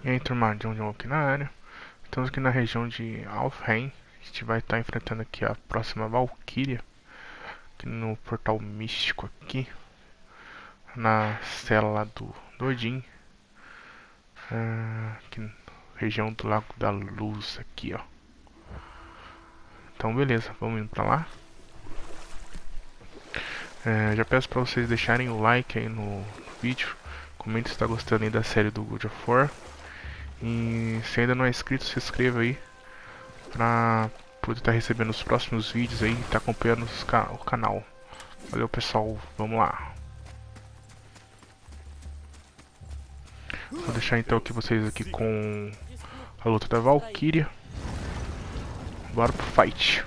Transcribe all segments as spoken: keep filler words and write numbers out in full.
E aí, turma, John John aqui na área. Estamos aqui na região de Alfheim. A gente vai estar enfrentando aqui a próxima Valkyria, aqui no portal místico aqui, na cela lá do, do Odin, ah, aqui na região do Lago da Luz aqui, ó. Então beleza, vamos indo pra lá. É, já peço pra vocês deixarem o like aí no vídeo, comente se está gostando aí da série do God of War. E se ainda não é inscrito, se inscreva aí pra poder estar recebendo os próximos vídeos aí e estar acompanhando os ca o canal. Valeu, pessoal, vamos lá. Vou deixar então aqui vocês aqui com a luta da Valkyria. Bora pro fight.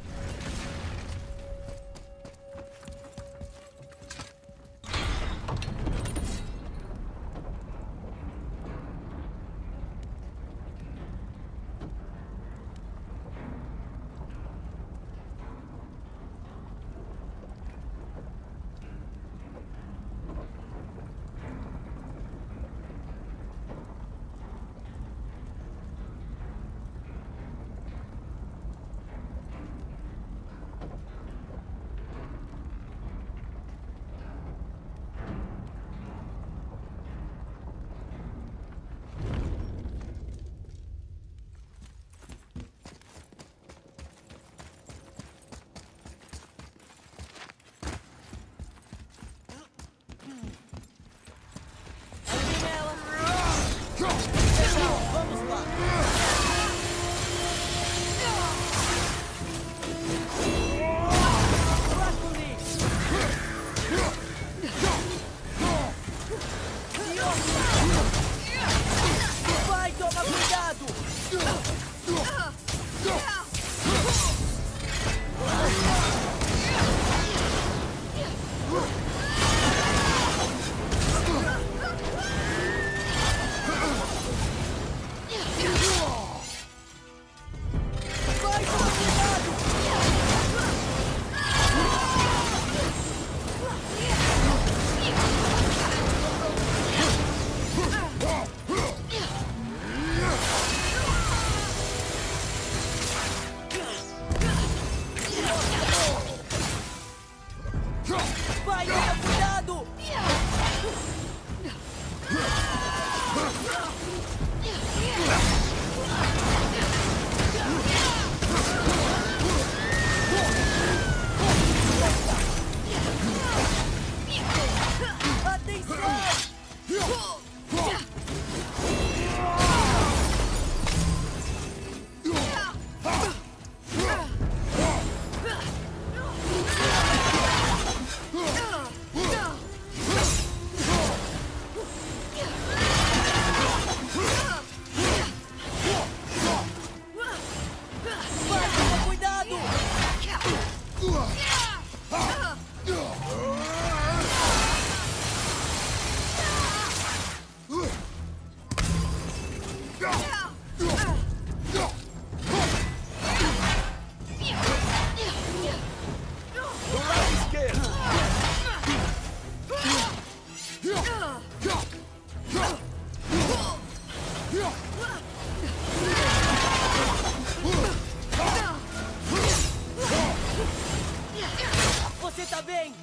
Você tá bem?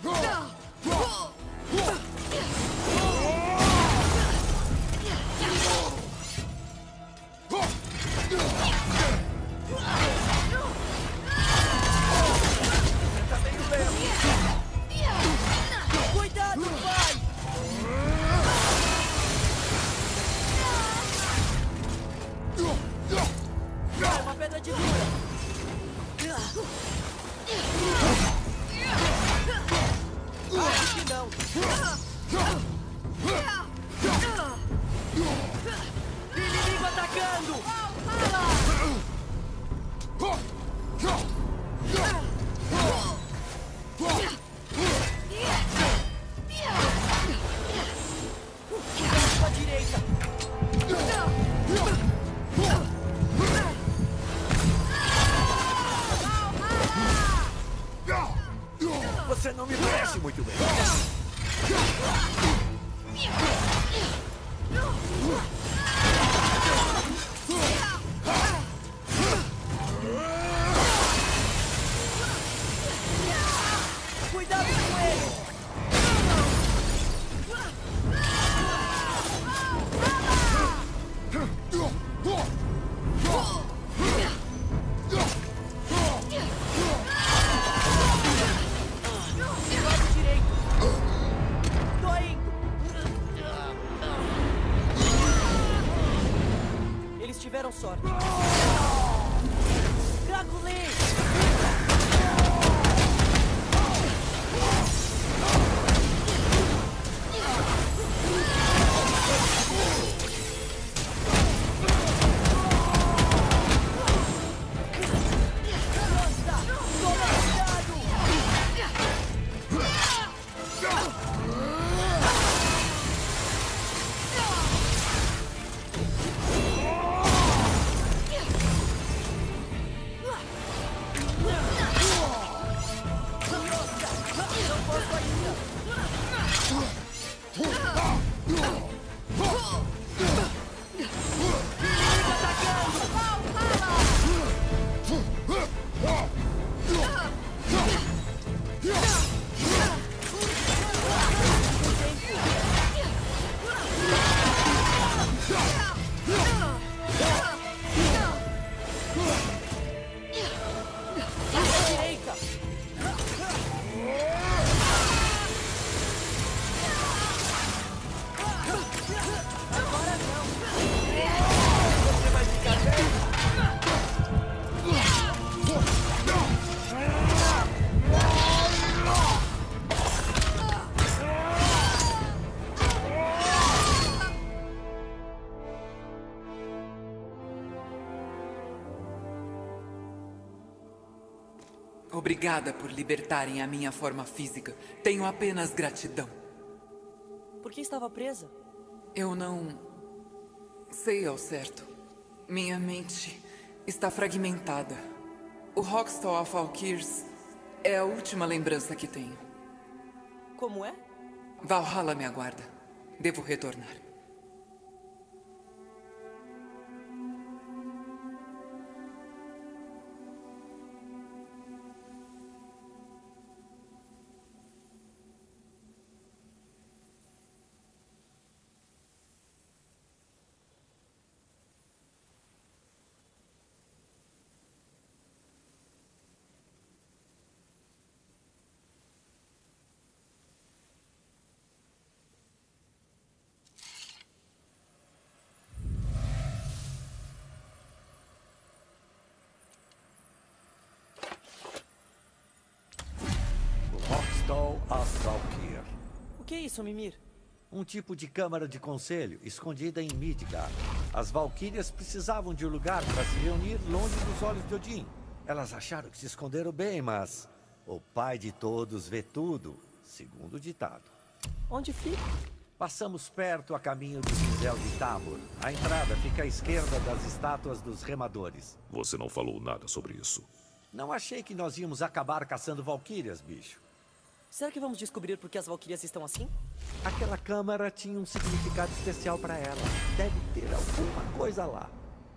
Cuidado, pai! sorte. Draculin! Obrigada por libertarem a minha forma física. Tenho apenas gratidão. Por que estava presa? Eu não sei ao certo. Minha mente está fragmentada. O Hogstall of Valkyrs é a última lembrança que tenho. Como é? Valhalla me aguarda. Devo retornar. Hogstall of Valkyr. O que é isso, Mimir? Um tipo de câmara de conselho escondida em Midgard. As Valquírias precisavam de um lugar para se reunir longe dos olhos de Odin. Elas acharam que se esconderam bem, mas o pai de todos vê tudo, segundo o ditado. Onde fica? Passamos perto a caminho do cinzel de Tamur. A entrada fica à esquerda das estátuas dos remadores. Você não falou nada sobre isso. Não achei que nós íamos acabar caçando Valquírias, bicho. Será que vamos descobrir por que as Valquírias estão assim? Aquela câmara tinha um significado especial para ela. Deve ter alguma coisa lá.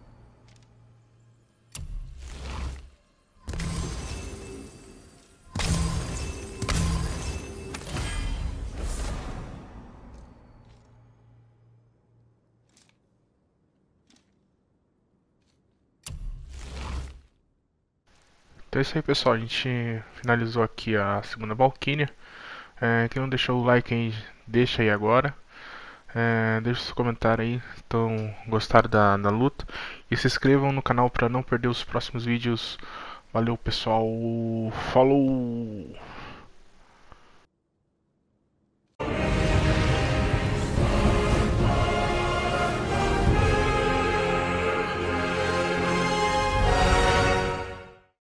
Então é isso aí, pessoal. A gente finalizou aqui a segunda Valkyria. É, quem não deixou o like aí, deixa aí agora. É, deixa seu comentário aí, então gostaram da, da luta. E se inscrevam no canal para não perder os próximos vídeos. Valeu, pessoal. Falou!